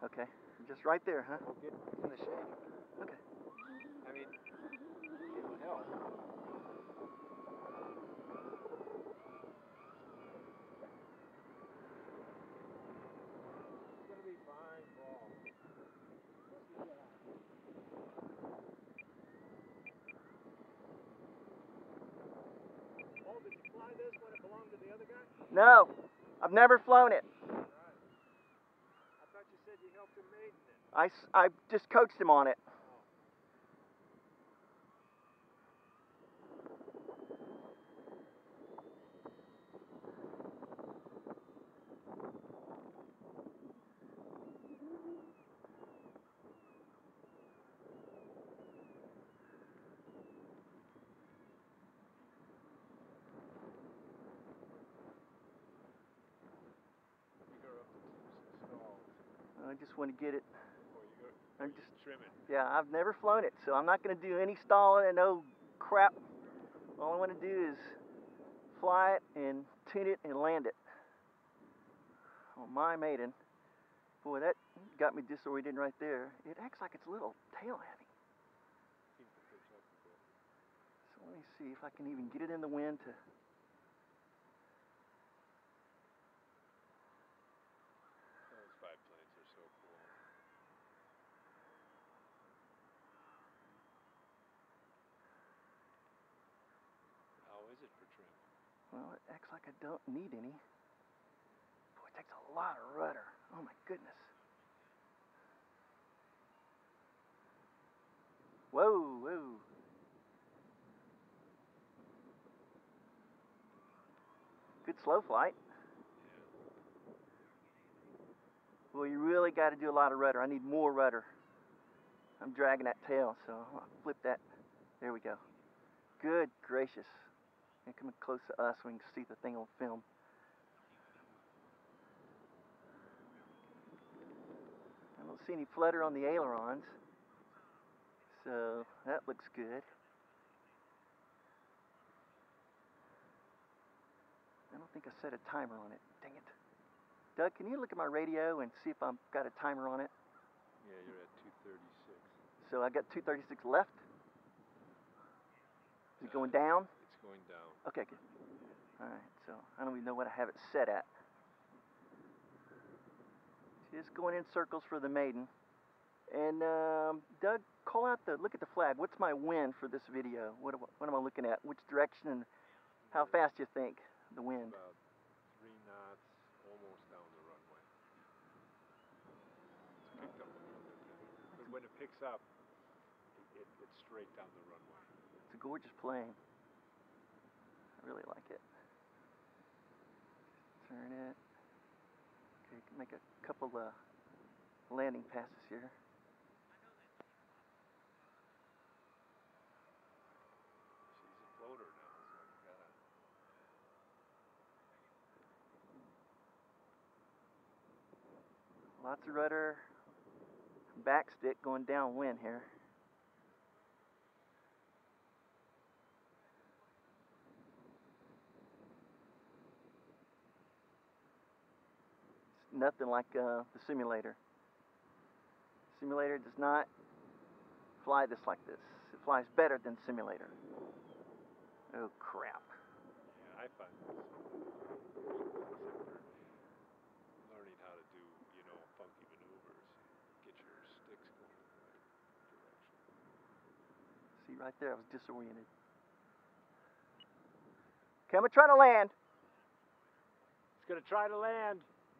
Okay. Just right there, huh? We'll get in the shade. Okay. I mean, it'll help. It's gonna be fine, Paul. Oh, did you fly this when it belonged to the other guy? No, I've never flown it. Right. I thought you said you helped him maiden it. I just coached him on it. I just want to get it. I'm just trimming. Yeah, I've never flown it, so I'm not going to do any stalling and no crap. All I want to do is fly it and tune it and land it. On my maiden. Boy, that got me disoriented right there. It acts like it's a little tail heavy. So let me see if I can even get it in the wind to... Those biplanes are so cool. How is it for trim? Well, it acts like I don't need any. Boy, it takes a lot of rudder. Oh my goodness. Whoa, whoa. Good slow flight. Well, you really got to do a lot of rudder. I need more rudder. I'm dragging that tail, so I'll flip that. There we go. Good gracious. And coming close to us so we can see the thing on film. I don't see any flutter on the ailerons, so that looks good. I don't think I set a timer on it. Dang it. Doug, can you look at my radio and see if I've got a timer on it? Yeah, you're at 236. So I got 236 left? Is it going down? It's going down. Okay, good. Alright, so I don't even know what I have it set at. Just going in circles for the maiden. And Doug, call out look at the flag. What's my wind for this video? What am I looking at? Which direction and how fast do you think the wind? About 3 knots, almost down the runway. It's picked up a little bit then. But when it picks up, it's straight down the runway. It's a gorgeous plane. I really like it. Turn it. Okay, make a couple landing passes here. She's a floater now, so you gotta... Lots of rudder. Back stick going downwind here. It's nothing like the simulator. Simulator does not fly this like this. It flies better than simulator. Oh crap. Yeah, I find this learning how to do, funky maneuvers. Get your sticks going in the right direction. See right there, I was disoriented. Okay, I'm gonna try to land. It's gonna try to land.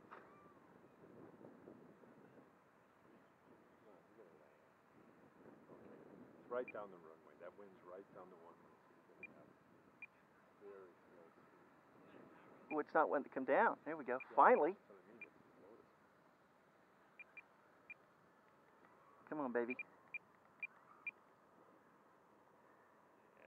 It's right down the runway. That wind's right down the runway. So you're gonna have very slow speed. Oh, it's not wanting to come down. There we go. Yeah, finally. That's what I mean. Come on, baby.